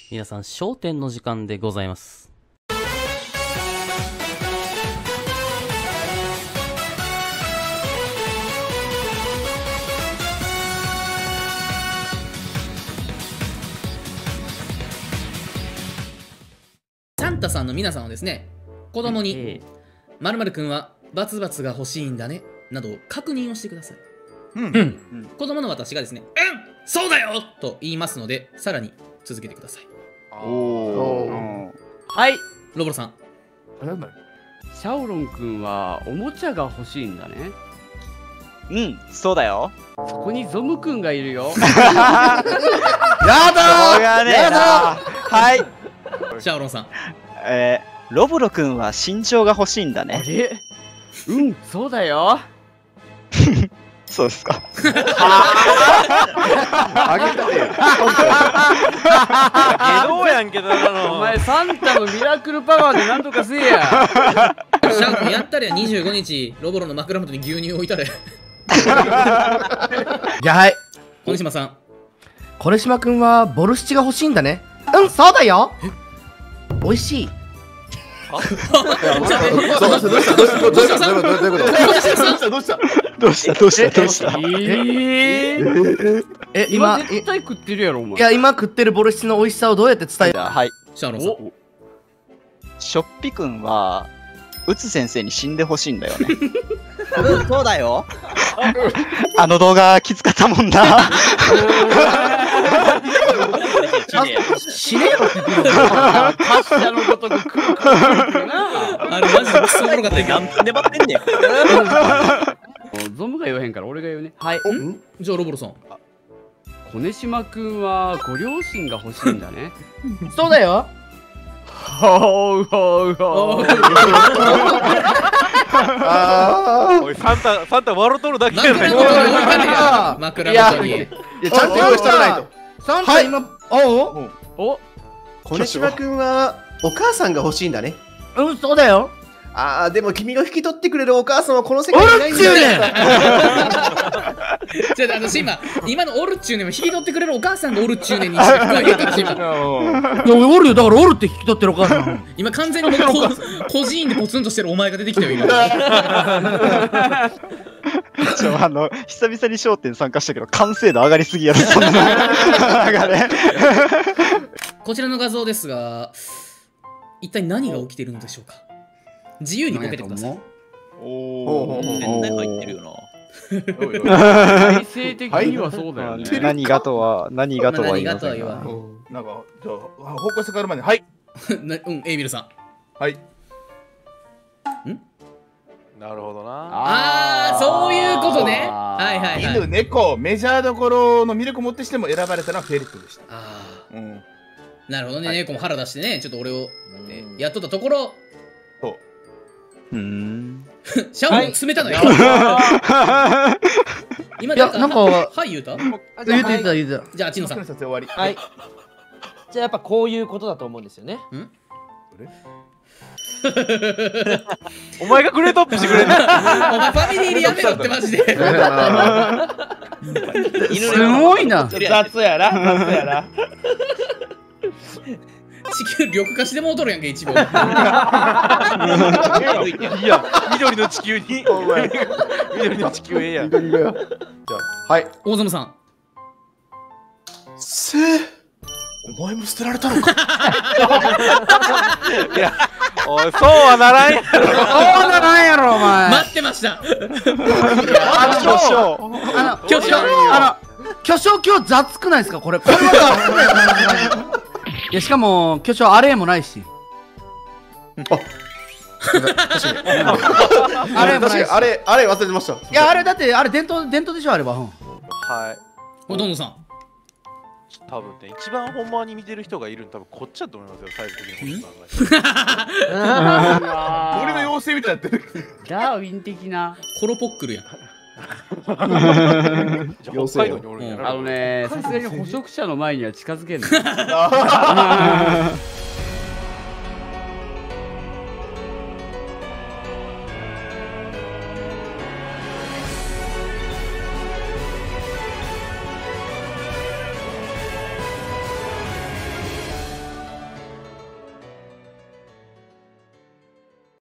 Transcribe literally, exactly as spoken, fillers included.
皆さん、焦点の時間でございます。 サンタさんの皆さんはですね、子供に「まるまるくんはバツバツが欲しいんだね」など確認をしてください。うん、うん、子供の私がですね「うんそうだよ!」と言いますので、さらに続けてください。 おお。 はい、 ロボロさん。 シャオロンくんはおもちゃが欲しいんだね。 うん、そうだよ。 そこにゾムくんがいるよ。 やだー。やだー。はい。 シャオロンさん。 えー、ロボロくんは身長が欲しいんだね。 あれ？うん、そうだよ。 そうですか。 あげたよ。 ゲドやんけどな。 お前サンタのミラクルパワーでなんとかせえや。 シャオロンやったりやにじゅうごにちロボロの枕元に牛乳置いたれ。 じゃあはい。 小西島さん。 これしまくんはボルシチが欲しいんだね。うん、そうだよ。美味しい。 どうしたどうしたどうしたどうしたどうしたどうしたどうしたどうしたどうしたどうしたどうしたえー、 え、 今今、 絶対食ってるやろお前。 いや、今食ってるボルシチの美味しさをどうやって伝える？ はい。 シャオロンさん。 しょっぴくんはうつ先生に死んでほしいんだよね。うん、そうだよ。あの動画きつかったもんな。 死ねよって言ってる。 達者のごとく来るからな。 あれマジでクソおもろかったよ。 何分粘ってんねん。 ゾムが言わへんから俺が言うね。はい。 じゃあロボロさん。 コネシマくんはご両親が欲しいんだね。 そうだよ。 ほうほうほう。 おいサンタサンタ笑うとるだけやない枕元に置いたれや。枕元に。 いやちゃんと用意してないと。 サンタ今、おお、 小西島くんはお母さんが欲しいんだね。 うん、そうだよ。 ああ、でも君が引き取ってくれるお母さんはこの世界にいないんだよ。 じゃあ、あの、シンマ、今のオルっちゅうねんも引き取ってくれるお母さんがオルっちゅうねんにして聞こえるから、シンマ。 いや、おるよ。だからおるって引き取ってるお母さん。 今完全にもう個人でポツンとしてるお前が出てきたよ、今。 ちょあの久々に笑点参加したけど完成度上がりすぎやろ。そんな流れ。 こちらの画像ですが、一体何が起きているのでしょうか。自由にボケてください。 おお。絶対入ってるよな。 体制的にはそうだよね。 何がとは何がとは言いませんが。 なんかじゃあ方向性変わるまで、はい。 うん、エイビルさん。 はい。 ん？ なるほどな。 ああ、そういうことね。はいはいはい。 犬、猫、メジャーどころの魅力をもってしても選ばれたのはフェリックでした。 ああ。 うん。 なるほどね。猫も腹出してね、ちょっと俺をやっとったところ。 そう。 うん。 シャワーを詰めたのよ。今なんか、 はい言うた？ 言うて言うた言うた。 じゃあ、あっちのさん。 終わり。 はい。じゃあやっぱこういうことだと思うんですよね。 ん？ お前がグレートアップしてくれんの。 お前ファミリーでやめろってマジで。 すごいな。 雑やな。雑やな。 地球緑化してもうとるやんけ、一部。いや緑の地球に。緑の地球ええやん。 じゃあはい。 大園さん。 せー。お前も捨てられたのか。 いや、おい、そうはならんやろ。 そうならんやろ、お前。 待ってました。 あの、あの、巨匠、あの、巨匠今日雑くないですか、これ。これは。いや、しかも、巨匠あれもないし。 あれ、確かに、あれ、あれ忘れてました。いや、あれだって、あれ伝統、伝統でしょ、あれは。 はい。 ほとんどさん。 多分ね、一番ほんまに見てる人がいるの多分こっちだと思いますよ、最終的に。 俺の妖精みたいになってる。 ダーウィン的な。 コロポックルやん。 じゃあ北海道におるんやな。 あのね、さすがに捕食者の前には近づけんの。